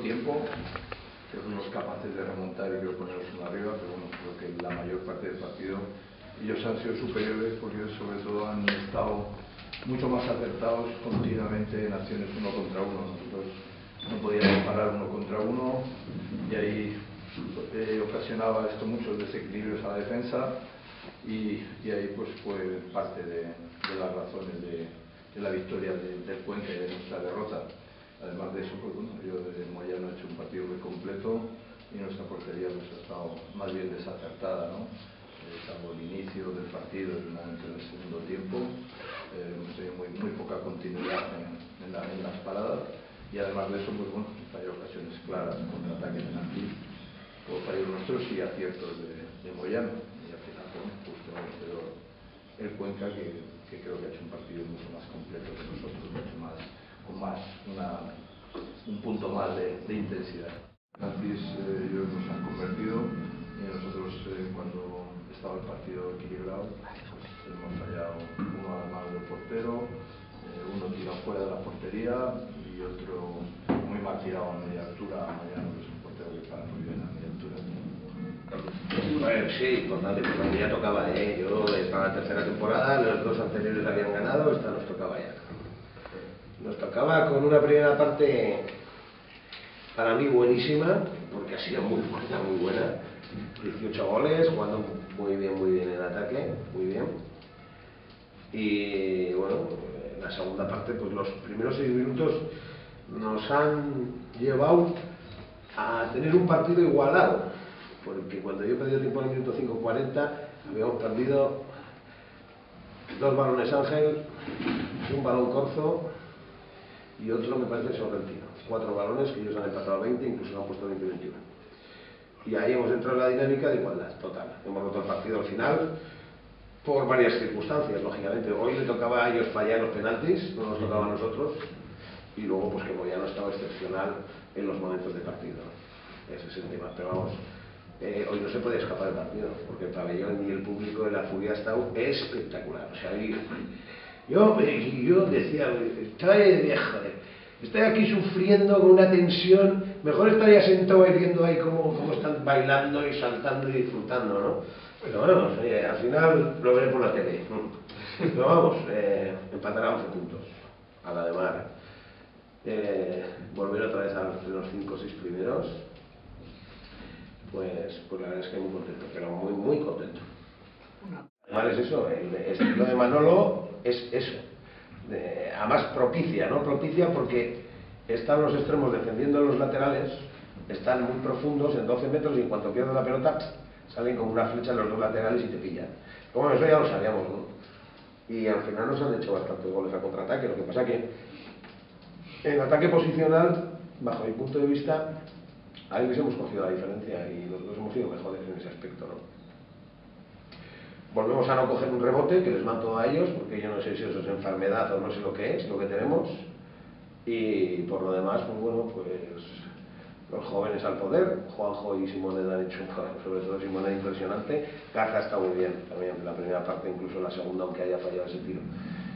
tiempo, que fuimos capaces de remontar y de ponernos uno arriba, pero bueno, creo que la mayor parte del partido ellos han sido superiores porque sobre todo han estado mucho más acertados continuamente en acciones uno contra uno. Nosotros no podíamos parar uno contra uno y ahí ocasionaba esto muchos desequilibrios a la defensa y ahí pues fue parte de las razones de la victoria del Cuenca y de nuestra derrota. Además de eso, pues bueno, yo desde Moyano he hecho un partido muy completo y nuestra portería pues ha estado más bien desacertada, ¿no? Salvo el inicio del partido, el momento del segundo tiempo, hemos tenido muy poca continuidad en las paradas y además de eso, pues bueno, hay ocasiones claras, contraataques en aquí, por fallos nuestros y aciertos de Moyano. Y al final, bueno, justo vencedor el Cuenca, que creo que ha hecho un partido mucho más completo que nosotros, mucho más, con más un punto más de intensidad. Francis y ellos nos han convertido y nosotros cuando estaba el partido equilibrado pues hemos fallado uno además del portero, uno tirado fuera de la portería y otro muy mal tirado a media altura. Mariano, que es un portero que para muy bien a media altura. Bueno, sí, importante, porque ya tocaba, yo estaba en la tercera temporada, los dos anteriores habían ganado, esta nos tocaba ya. Nos tocaba con una primera parte para mí buenísima, porque ha sido muy buena, 18 goles, jugando muy bien en ataque, muy bien. Y bueno, en la segunda parte, pues los primeros 6 minutos nos han llevado a tener un partido igualado, porque cuando yo pedí tiempo en el minuto 5:40, habíamos perdido 2 balones Ángel, un balón Corzo y otro me parece Sorrentino. 4 balones que ellos han empatado a 20, incluso han puesto 20-21. Y ahí hemos entrado en la dinámica de igualdad total. Hemos roto el partido al final por varias circunstancias, lógicamente. Hoy le tocaba a ellos fallar los penaltis, no nos tocaba a nosotros. Y luego pues que Moyano estaba excepcional en los momentos de partido. Ese es el tema. Pero vamos, hoy no se puede escapar del partido, porque el pabellón y el público de la Furia ha estado espectacular. O sea, yo decía, estoy aquí sufriendo con una tensión, mejor estaría sentado ahí viendo ahí cómo están bailando y saltando y disfrutando, ¿no? Pero bueno, al final lo veré por la tele. Pero vamos, empatar a 11 puntos, a la de mar. Volver otra vez a los 5 o 6 primeros, pues la verdad es que muy contento, pero muy contento. Además es eso, el estilo de Manolo es eso, además propicia, ¿no? Propicia porque están los extremos defendiendo los laterales, están muy profundos en 12 metros y en cuanto pierden la pelota salen como una flecha los dos laterales y te pillan. Pero bueno, eso ya lo sabíamos, ¿no? Y al final nos han hecho bastantes goles a contraataque, lo que pasa que en ataque posicional, bajo mi punto de vista, ahí les hemos cogido la diferencia y los dos hemos sido mejores en ese aspecto, ¿no? Volvemos a no coger un rebote que les mato a ellos, porque yo no sé si eso es enfermedad o no sé lo que es, lo que tenemos. Y por lo demás, pues bueno, pues los jóvenes al poder, Juanjo y Simone han hecho, sobre todo Simone, impresionante. Caja está muy bien, también en la primera parte, incluso en la segunda, aunque haya fallado ese tiro.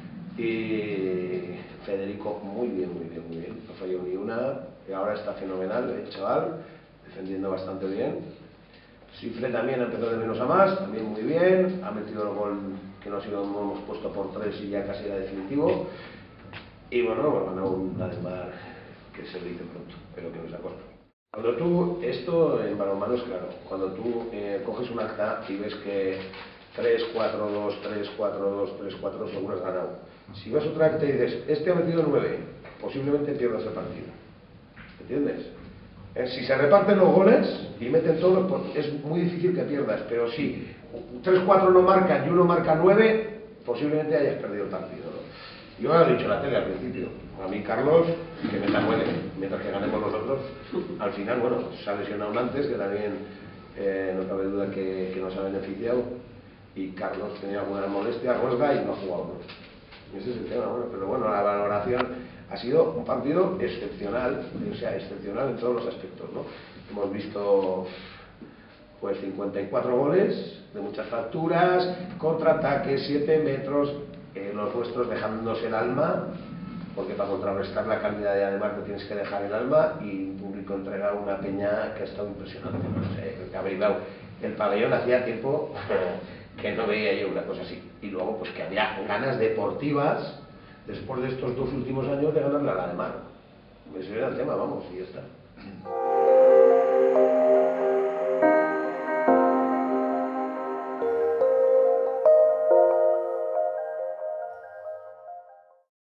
Y Federico muy bien, no falló ni una, y ahora está fenomenal el chaval, defendiendo bastante bien. Sifre también ha empezado de menos a más, también muy bien, ha metido el gol que no hemos puesto por 3 y ya casi era definitivo. Y bueno, hemos ganado una de mar que se dice pronto, pero que no es a corto. Cuando tú, esto en balonmano es claro, cuando tú coges un acta y ves que 3-4-2, 3-4-2, 3-4, seguro has ganado. Si vas otra acta y dices, este ha metido 9, posiblemente pierdas el partido. ¿Entiendes? Si se reparten los goles y meten todos, pues es muy difícil que pierdas, pero si 3-4 no marcan y uno marca 9, posiblemente hayas perdido el partido, ¿no? Yo he dicho en la tele al principio, a mí Carlos, que meta 9, mientras que ganemos nosotros, al final, bueno, se ha lesionado antes, que también no cabe duda que nos ha beneficiado, y Carlos tenía alguna molestia, Rosga, y no ha jugado, ¿no? Ese es el tema, bueno, pero bueno, la valoración ha sido un partido excepcional, o sea, excepcional en todos los aspectos, ¿no? Hemos visto pues 54 goles, de muchas fracturas, contraataques, 7 metros, los vuestros dejándose el alma, porque para contrarrestar la calidad de Ademar te tienes que dejar el alma, y el público entrega una peña que ha estado impresionante. No sé, que habéis dado el pabellón, hacía tiempo que no veía yo una cosa así. Y luego pues que había ganas deportivas después de estos 2 últimos años de ganarle a la Ademar. Ese era el tema, vamos, y ya está.